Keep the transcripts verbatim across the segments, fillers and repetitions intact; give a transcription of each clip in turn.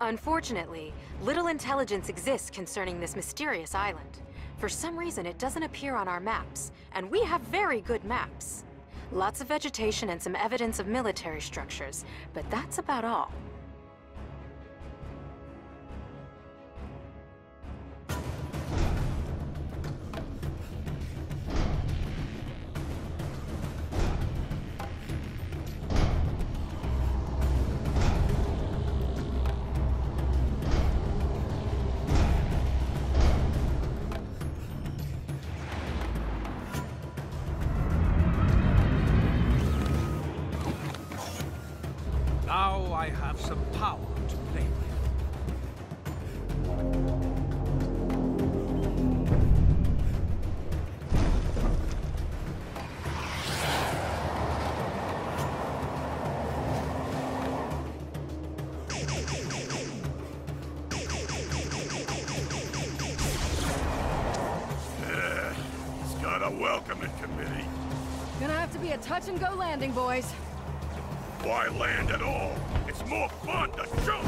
Unfortunately, little intelligence exists concerning this mysterious island. For some reason, it doesn't appear on our maps, and we have very good maps. Lots of vegetation and some evidence of military structures, but that's about all. Now I have some power to play with. Yeah, he's got a welcoming committee. Gonna have to be a touch-and-go landing, boys. Why land at all? It's more fun to jump!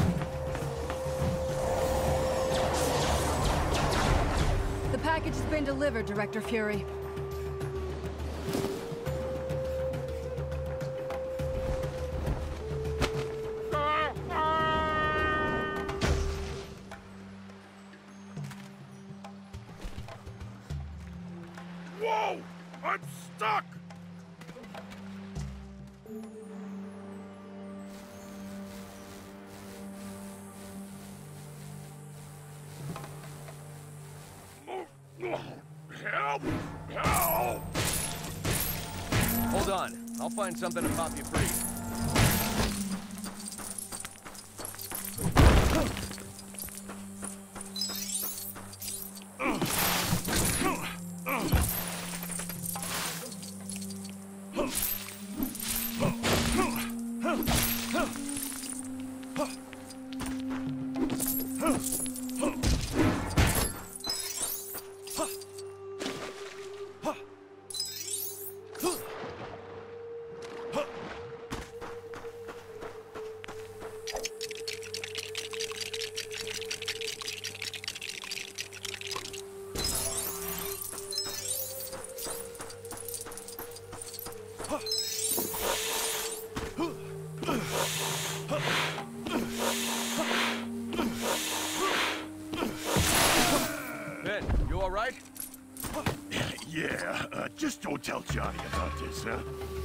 The package has been delivered, Director Fury. Whoa! I'm stuck! Help! Help! Hold on. I'll find something to pop you free. Ben, you all right? Yeah, uh, just don't tell Johnny about this, huh?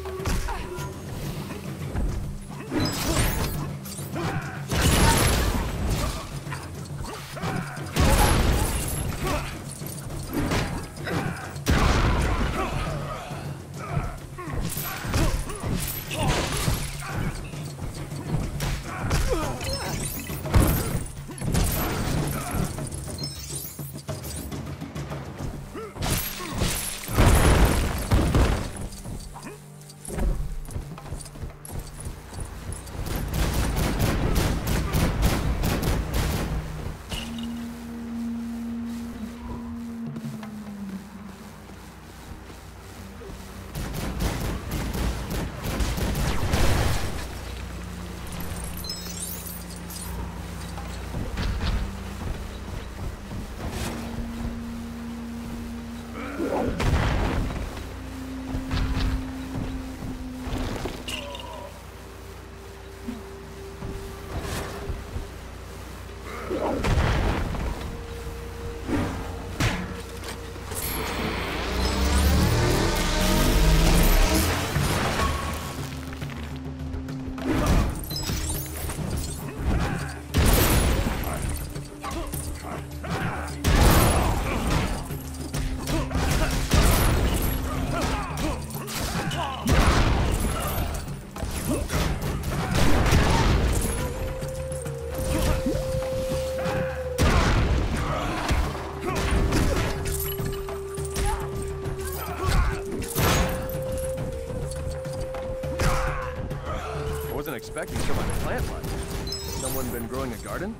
Expecting so much plant life. Someone been growing a garden?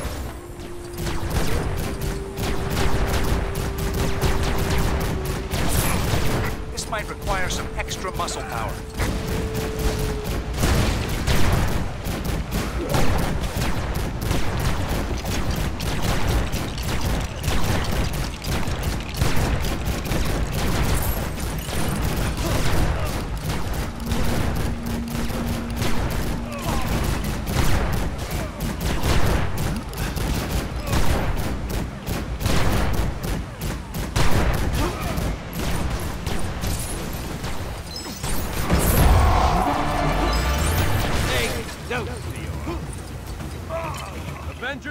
This might require some extra muscle power.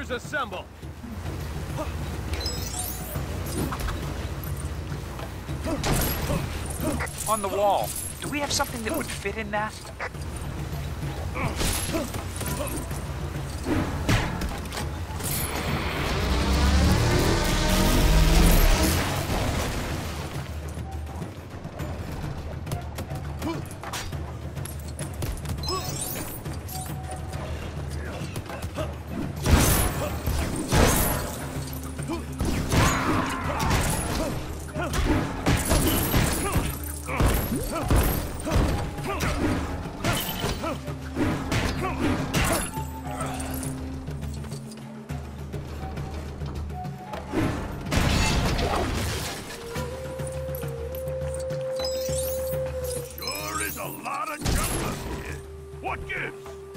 Soldiers assemble! On the wall. Do we have something that would fit in that? What gives?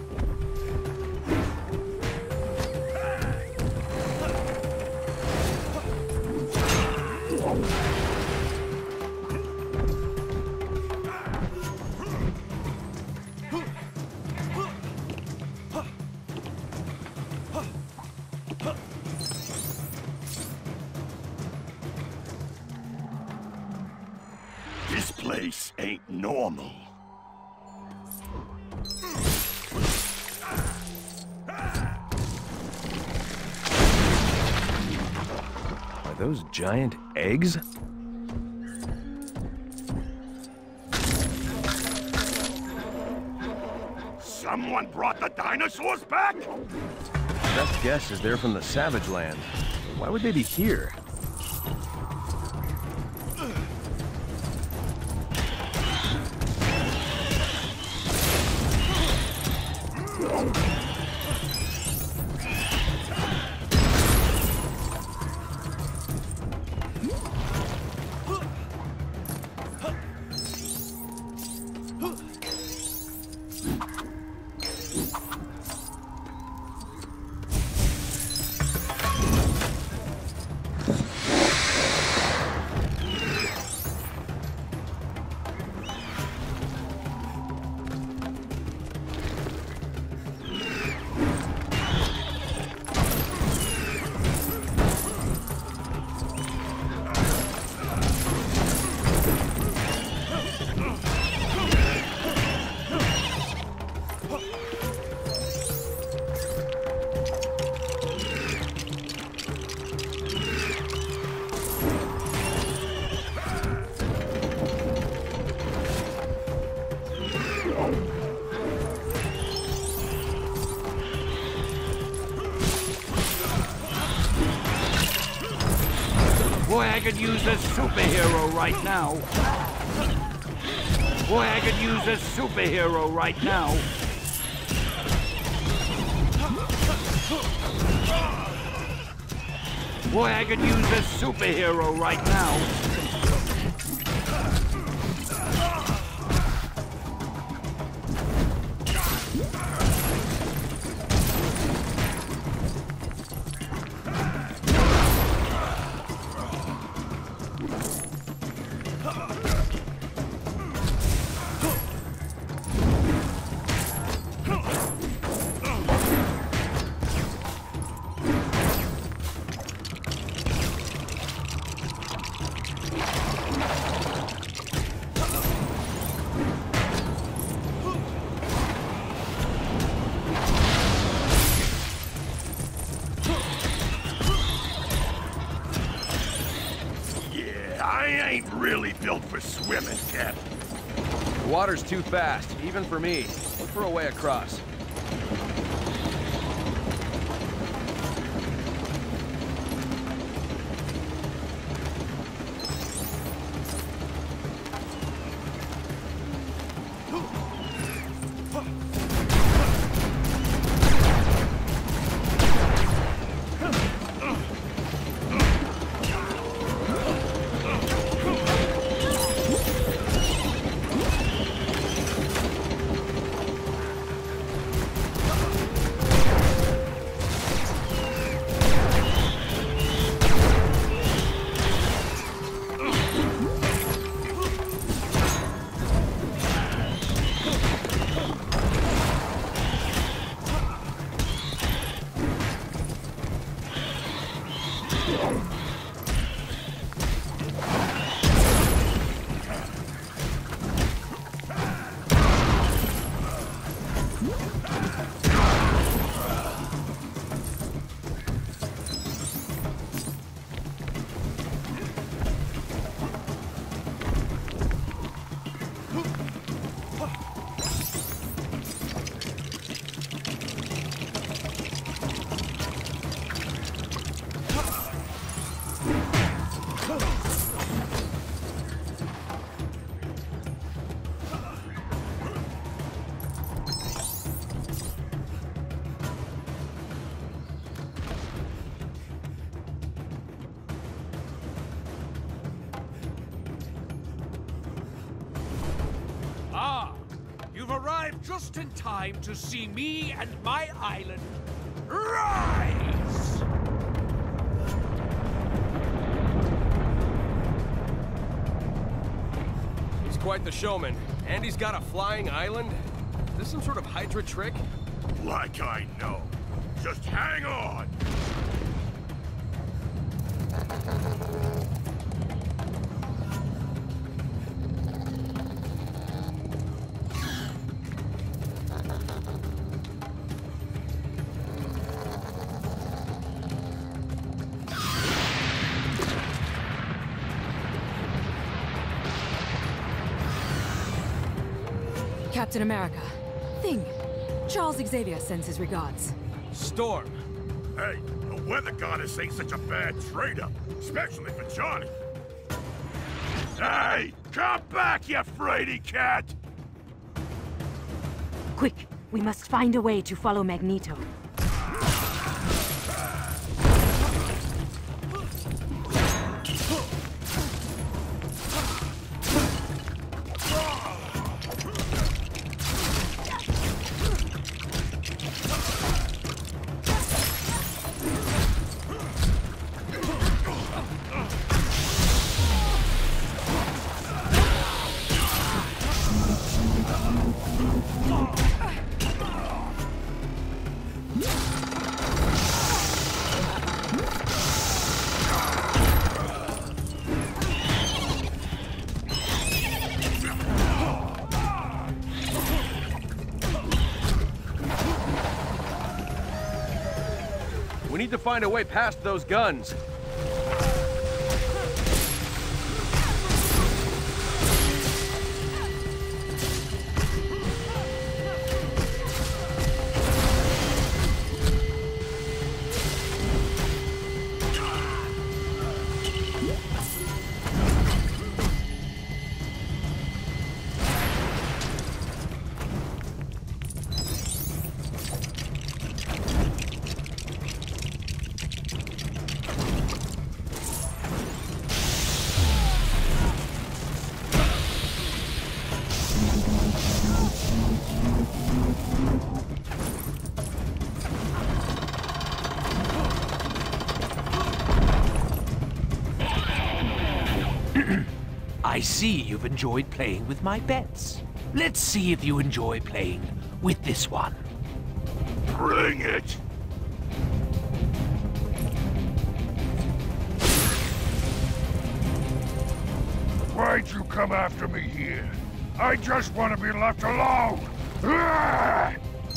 This place ain't normal. Are those giant eggs? Someone brought the dinosaurs back? Best guess is they're from the Savage Land. Why would they be here? Boy, I could use a superhero right now. Boy, I could use a superhero right now. Boy, I could use a superhero right now. I ain't really built for swimming, Cap. The water's too fast, even for me. Look for a way across. You've arrived just in time to see me and my island rise! He's quite the showman. And he's got a flying island? Is this some sort of Hydra trick? Like I know. Just hang on! Captain America. Thing. Charles Xavier sends his regards. Storm. Hey, the weather goddess ain't such a bad trade-up, especially for Johnny. Hey, come back, you fraidy cat! Quick, we must find a way to follow Magneto. We need to find a way past those guns. I see you've enjoyed playing with my bets. Let's see if you enjoy playing with this one. Bring it! Why'd you come after me here? I just want to be left alone! Ah!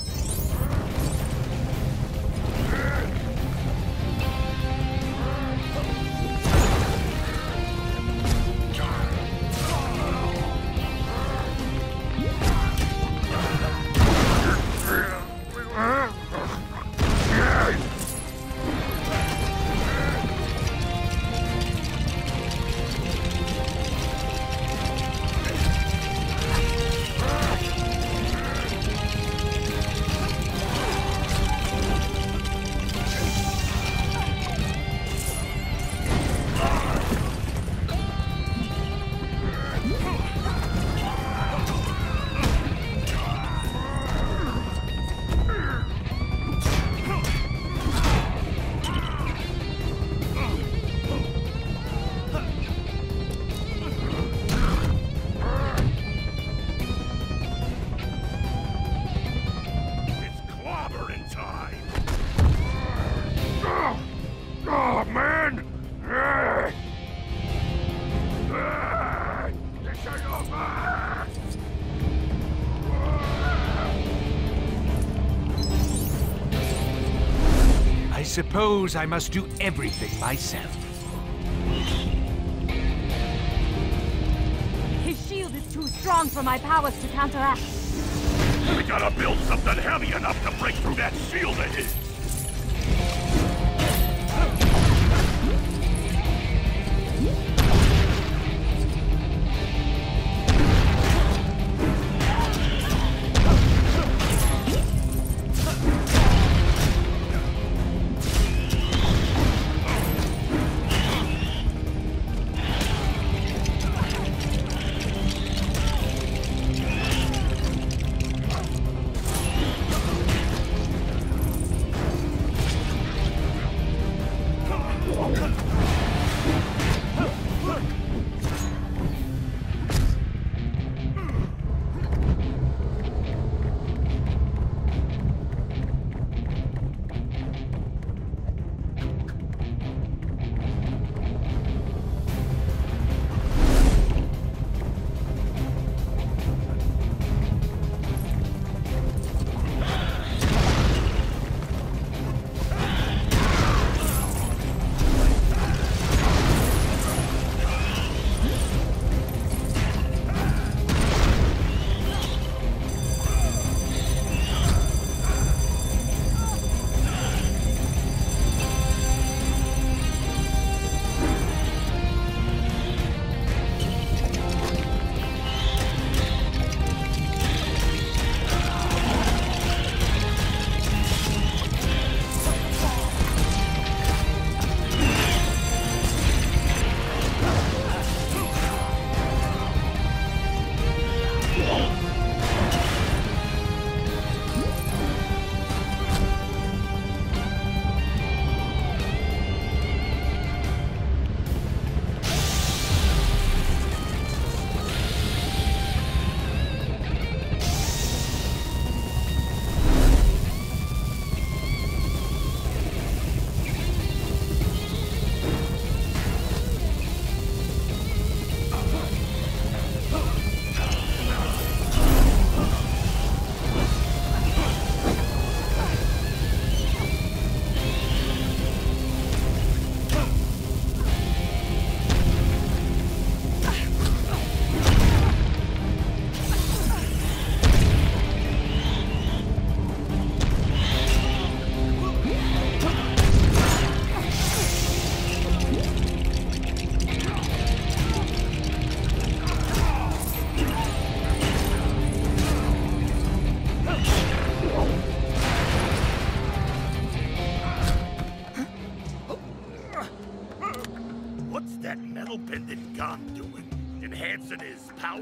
I suppose I must do everything myself. His shield is too strong for my powers to counteract. We gotta build something heavy enough to break through that shield of his!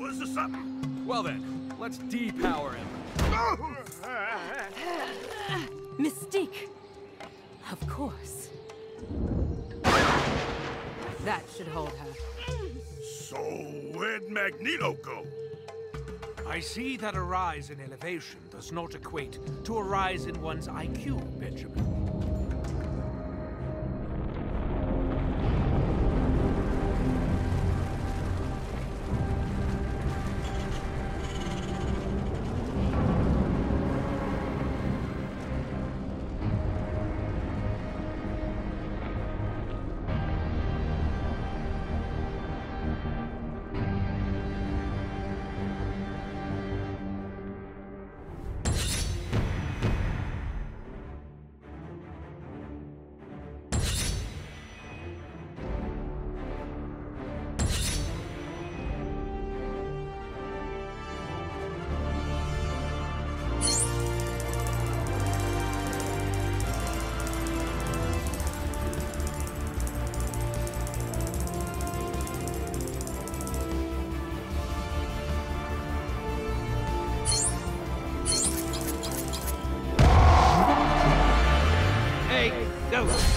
powers or something? Well then, let's depower him. Mystique! Of course. That should hold her. So, where'd Magneto go? I see that a rise in elevation does not equate to a rise in one's I Q, Benjamin. Go!